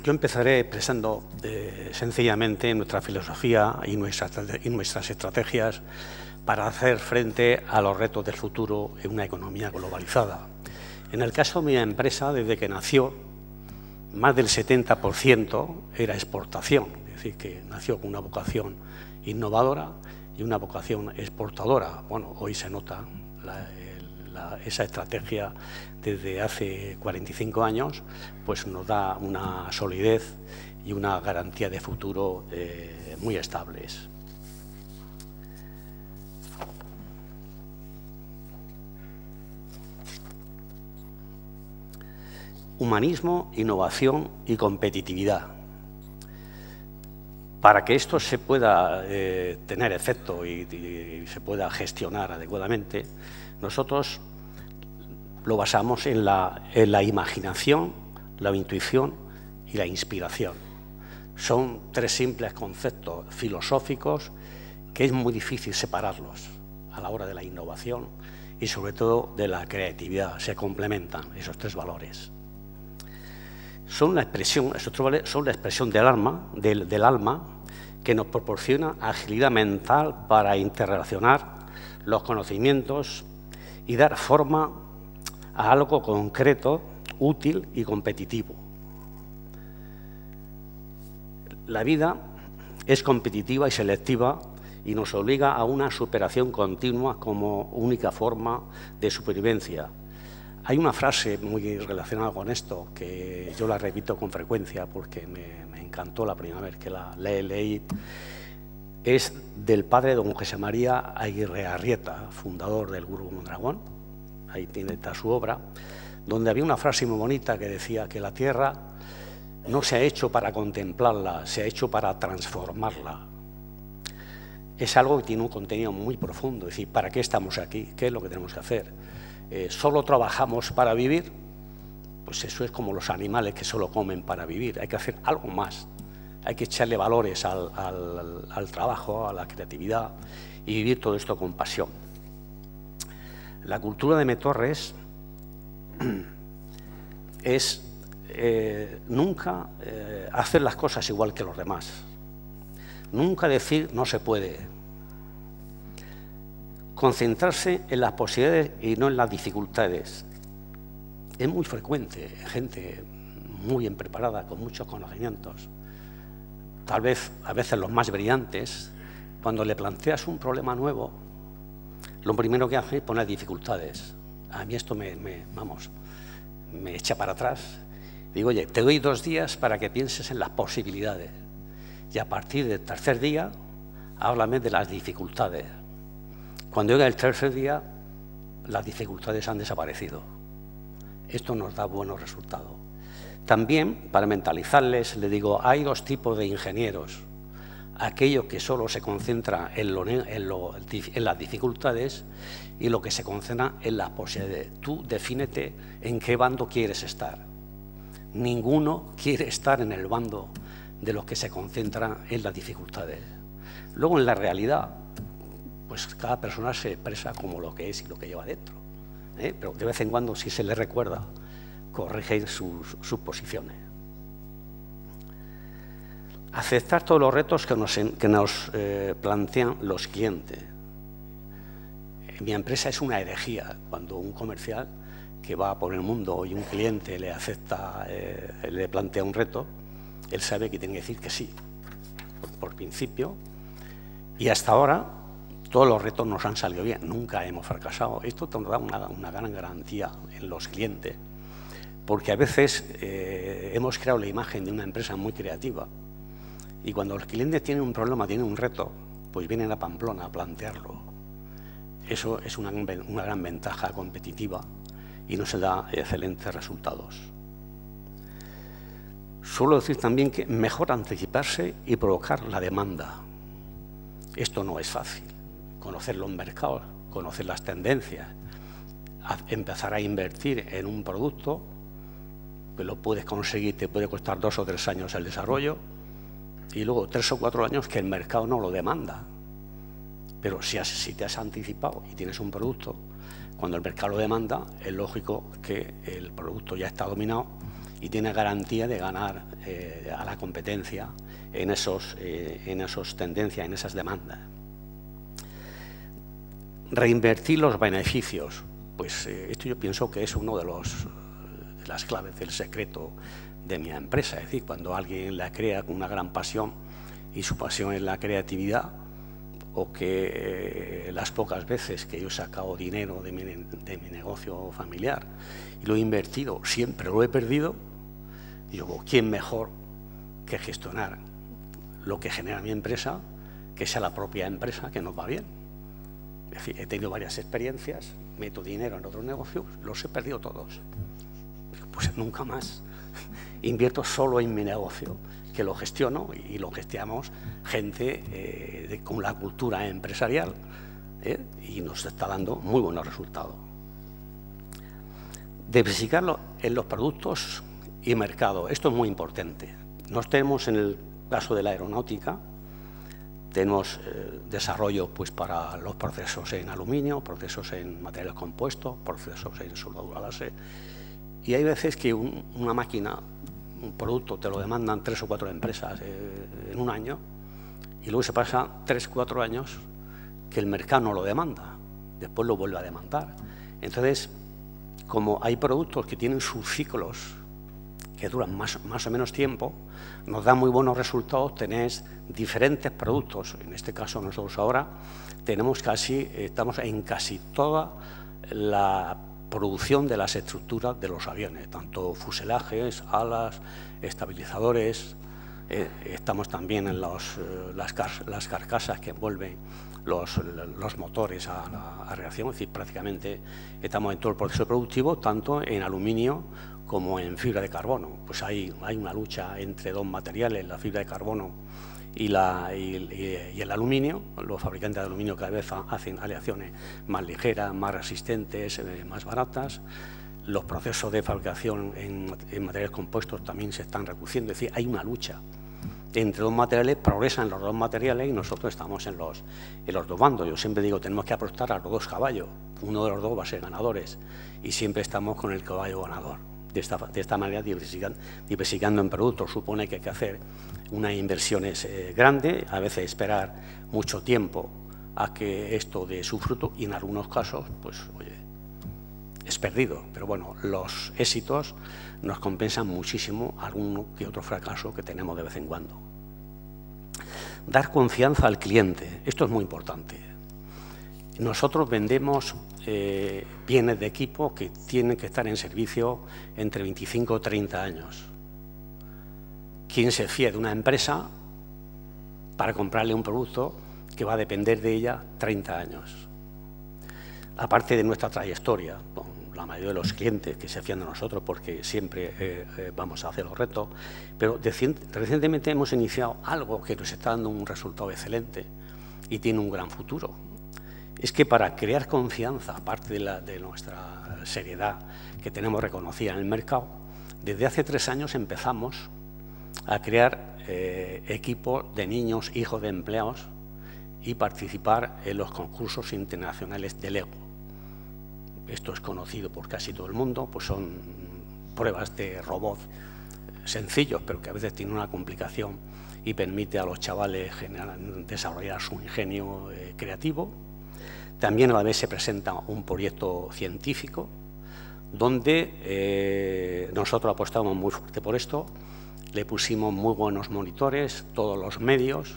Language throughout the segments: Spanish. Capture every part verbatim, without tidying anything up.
Yo empezaré expresando eh, sencillamente nuestra filosofía y, nuestra, y nuestras estrategias para hacer frente a los retos del futuro en una economía globalizada. En el caso de mi empresa, desde que nació, más del setenta por ciento era exportación, es decir, que nació con una vocación innovadora y una vocación exportadora. Bueno, hoy se nota la, la, esa estrategia desde hace cuarenta y cinco años, pues nos da una solidez y una garantía de futuro eh, muy estables. Humanismo, innovación y competitividad. Para que esto se pueda eh, tener efecto y, y se pueda gestionar adecuadamente, nosotros lo basamos en la, en la imaginación, la intuición y la inspiración. Son tres simples conceptos filosóficos que es muy difícil separarlos a la hora de la innovación y sobre todo de la creatividad. Se complementan esos tres valores. Son la expresión, esos tres valores son la expresión del alma, del, del alma que nos proporciona agilidad mental para interrelacionar los conocimientos y dar forma a algo concreto, útil y competitivo. La vida es competitiva y selectiva y nos obliga a una superación continua como única forma de supervivencia. Hay una frase muy relacionada con esto que yo la repito con frecuencia porque me, me encantó la primera vez que la le, leí. Es del padre don José María Aguirre Arrieta, fundador del Grupo Mondragón. Ahí tiene está su obra, donde había una frase muy bonita que decía que la tierra no se ha hecho para contemplarla, se ha hecho para transformarla. Es algo que tiene un contenido muy profundo, es decir, ¿para qué estamos aquí? ¿Qué es lo que tenemos que hacer? Eh, ¿Solo trabajamos para vivir? Pues eso es como los animales que solo comen para vivir. Hay que hacer algo más. Hay que echarle valores al, al, al trabajo, a la creatividad y vivir todo esto con pasión. La cultura de Metorres es eh, nunca eh, hacer las cosas igual que los demás. Nunca decir no se puede. Concentrarse en las posibilidades y no en las dificultades. Es muy frecuente, gente muy bien preparada, con muchos conocimientos, tal vez a veces los más brillantes, cuando le planteas un problema nuevo, lo primero que hace es poner dificultades. A mí esto me, me, vamos, me echa para atrás. Digo, oye, te doy dos días para que pienses en las posibilidades y a partir del tercer día, háblame de las dificultades. Cuando llega el tercer día, las dificultades han desaparecido. Esto nos da buenos resultados. También, para mentalizarles, le digo, hay dos tipos de ingenieros. Aquello que solo se concentra en, lo, en, lo, en las dificultades y lo que se concentra en las posibilidades. Tú defínete en qué bando quieres estar. Ninguno quiere estar en el bando de los que se concentran en las dificultades. Luego, en la realidad, pues cada persona se expresa como lo que es y lo que lleva dentro, ¿eh? Pero de vez en cuando, si se le recuerda, corrige sus, sus posiciones. Aceptar todos los retos que nos, que nos eh, plantean los clientes. Mi empresa es una herejía cuando un comercial que va por el mundo y un cliente le acepta, eh, le plantea un reto, él sabe que tiene que decir que sí, por, por principio, y hasta ahora todos los retos nos han salido bien, nunca hemos fracasado. Esto nos da una, una gran garantía en los clientes, porque a veces eh, hemos creado la imagen de una empresa muy creativa y cuando los clientes tienen un problema, tienen un reto, pues vienen a Pamplona a plantearlo. Eso es una, una gran ventaja competitiva y nos da excelentes resultados. Suelo decir también que mejor anticiparse y provocar la demanda. Esto no es fácil. Conocer los mercados, conocer las tendencias, empezar a invertir en un producto, que lo puedes conseguir, te puede costar dos o tres años el desarrollo y luego tres o cuatro años que el mercado no lo demanda. Pero si, has, si te has anticipado y tienes un producto, cuando el mercado lo demanda, es lógico que el producto ya está dominado y tiene garantía de ganar eh, a la competencia en esos, eh, en esos tendencias, en esas demandas. Reinvertir los beneficios, pues eh, esto yo pienso que es uno de, los, de las claves del secreto de mi empresa. Es decir, cuando alguien la crea con una gran pasión y su pasión es la creatividad, o que eh, las pocas veces que yo he sacado dinero de mi, de mi negocio familiar y lo he invertido, siempre lo he perdido, digo, ¿quién mejor que gestionar lo que genera mi empresa, que sea la propia empresa que nos va bien? Es decir, he tenido varias experiencias, meto dinero en otros negocios, los he perdido todos. Pues nunca más. Invierto solo en mi negocio, que lo gestiono y lo gestionamos gente eh, de, con la cultura empresarial eh, y nos está dando muy buenos resultados. Diversificarlo en los productos y mercado, esto es muy importante. Nos tenemos en el caso de la aeronáutica, tenemos eh, desarrollo pues, para los procesos en aluminio, procesos en materiales compuestos, procesos en soldadura láser, y hay veces que un, una máquina, un producto te lo demandan tres o cuatro empresas eh, en un año y luego se pasa tres, cuatro años que el mercado no lo demanda, después lo vuelve a demandar. Entonces, como hay productos que tienen sus ciclos que duran más, más o menos tiempo, nos da muy buenos resultados, tenéis diferentes productos. En este caso nosotros ahora tenemos casi, estamos en casi toda la producción de las estructuras de los aviones, tanto fuselajes, alas, estabilizadores, eh, estamos también en los, eh, las, car las carcasas que envuelven los, los motores a, a, a reacción, es decir, prácticamente estamos en todo el proceso productivo, tanto en aluminio como en fibra de carbono. Pues hay, hay una lucha entre dos materiales, la fibra de carbono y, la, y, y, y el aluminio. Los fabricantes de aluminio cada vez hacen aleaciones más ligeras, más resistentes, eh, más baratas. Los procesos de fabricación en, en materiales compuestos también se están reduciendo. Es decir, hay una lucha entre dos materiales, progresan los dos materiales y nosotros estamos en los, en los dos bandos. Yo siempre digo, tenemos que apostar a los dos caballos. Uno de los dos va a ser ganadores y siempre estamos con el caballo ganador. De esta, de esta manera, diversificando, diversificando en productos, supone que hay que hacer unas inversiones eh, grandes, a veces esperar mucho tiempo a que esto dé su fruto y en algunos casos, pues, oye, es perdido. Pero bueno, los éxitos nos compensan muchísimo algún que otro fracaso que tenemos de vez en cuando. Dar confianza al cliente, esto es muy importante. Nosotros vendemos eh, bienes de equipo que tienen que estar en servicio entre veinticinco o treinta años. ¿Quién se fía de una empresa para comprarle un producto que va a depender de ella treinta años? Aparte de nuestra trayectoria, con la mayoría de los clientes que se fían de nosotros porque siempre eh, eh, vamos a hacer los retos, pero recientemente hemos iniciado algo que nos está dando un resultado excelente y tiene un gran futuro. Es que para crear confianza, aparte de, la, de nuestra seriedad que tenemos reconocida en el mercado, desde hace tres años empezamos a crear eh, equipos de niños, hijos de empleados y participar en los concursos internacionales de Lego. Esto es conocido por casi todo el mundo, pues son pruebas de robots sencillos, pero que a veces tienen una complicación y permite a los chavales generar, desarrollar su ingenio eh, creativo. También a la vez se presenta un proyecto científico donde eh, nosotros apostamos muy fuerte por esto, le pusimos muy buenos monitores, todos los medios.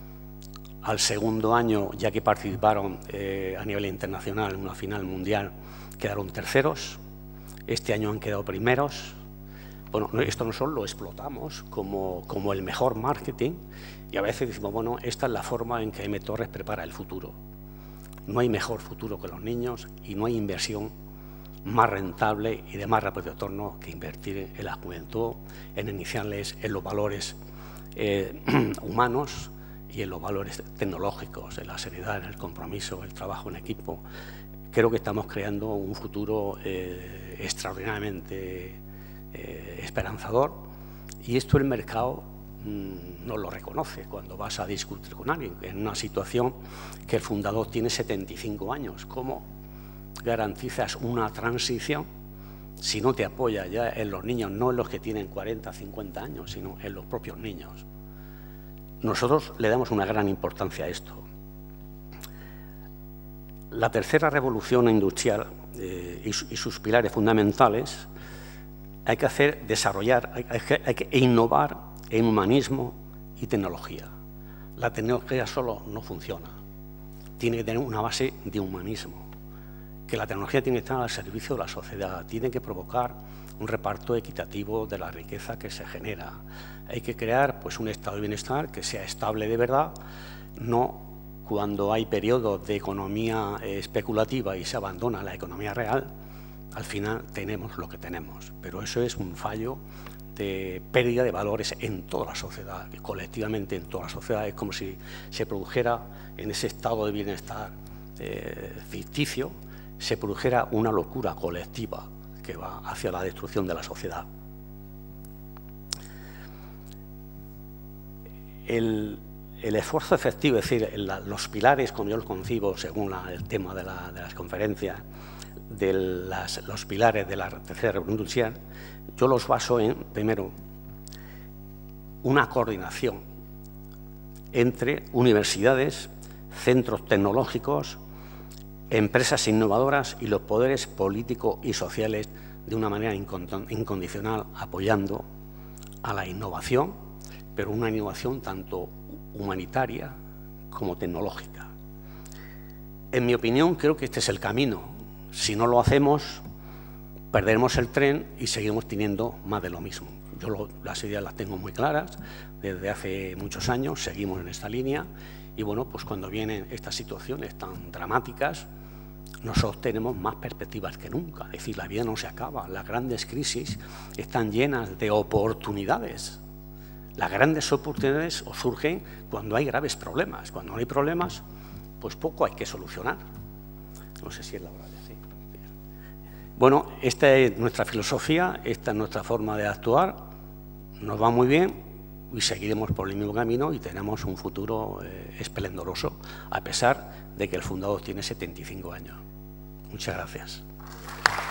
Al segundo año, ya que participaron eh, a nivel internacional en una final mundial, quedaron terceros. Este año han quedado primeros. Bueno, esto nosotros lo explotamos como, como el mejor marketing y a veces decimos, bueno, esta es la forma en que M. Torres prepara el futuro. No hay mejor futuro que los niños y no hay inversión más rentable y de más rápido retorno que invertir en la juventud, en iniciarles en los valores eh, humanos y en los valores tecnológicos, en la seriedad, en el compromiso, el trabajo en equipo. Creo que estamos creando un futuro eh, extraordinariamente eh, esperanzador y esto el mercado mmm, no lo reconoce cuando vas a discutir con alguien en una situación que el fundador tiene setenta y cinco años. ¿Cómo garantizas una transición si no te apoya ya en los niños, no en los que tienen cuarenta, cincuenta años, sino en los propios niños. Nosotros le damos una gran importancia a esto. La tercera revolución industrial eh, y, y sus pilares fundamentales hay que hacer, desarrollar, hay, hay que, hay que innovar en humanismo y tecnología. La tecnología solo no funciona, tiene que tener una base de humanismo, que la tecnología tiene que estar al servicio de la sociedad, tiene que provocar un reparto equitativo de la riqueza que se genera. Hay que crear pues, un estado de bienestar que sea estable de verdad, no cuando hay periodos de economía especulativa y se abandona la economía real, al final tenemos lo que tenemos. Pero eso es un fallo de pérdida de valores en toda la sociedad, colectivamente en toda la sociedad. Es como si se produjera en ese estado de bienestar eh, ficticio, se produjera una locura colectiva que va hacia la destrucción de la sociedad. El, el esfuerzo efectivo, es decir, la, los pilares, como yo los concibo, según la, el tema de, la, de las conferencias, de las, los pilares de la tercera revolución industrial, yo los baso en, primero, una coordinación entre universidades, centros tecnológicos, empresas innovadoras y los poderes políticos y sociales de una manera incondicional, apoyando a la innovación, pero una innovación tanto humanitaria como tecnológica. En mi opinión, creo que este es el camino. Si no lo hacemos, perderemos el tren y seguimos teniendo más de lo mismo. Yo lo, las ideas las tengo muy claras, desde hace muchos años seguimos en esta línea y bueno, pues cuando vienen estas situaciones tan dramáticas, nosotros tenemos más perspectivas que nunca. Es decir, la vida no se acaba, las grandes crisis están llenas de oportunidades. Las grandes oportunidades surgen cuando hay graves problemas. Cuando no hay problemas, pues poco hay que solucionar. No sé si es la hora de decir. Bueno, esta es nuestra filosofía, esta es nuestra forma de actuar. Nos va muy bien y seguiremos por el mismo camino y tenemos un futuro eh, esplendoroso, a pesar de que el fundador tiene setenta y cinco años. Muchas gracias.